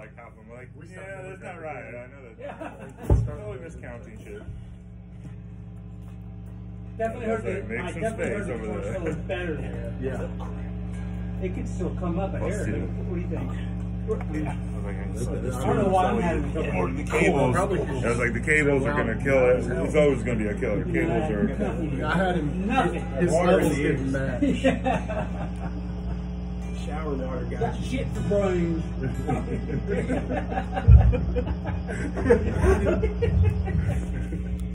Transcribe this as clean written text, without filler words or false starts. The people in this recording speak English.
like half of them. Like, We yeah, started that's with not that right. today. I know that. Yeah. Totally miscounting shit. Definitely heard Make that. I some definitely space heard the over control there. was better there. Yeah. It could still come up Let's here. see. What do you think? I I don't know why I'm having trouble. Or the cables. Probably. I was like, the cables are gonna kill it. It's always gonna be a killer. Cables are. I had him. Nothing. His levels didn't match. Shower water Got got shit for brains.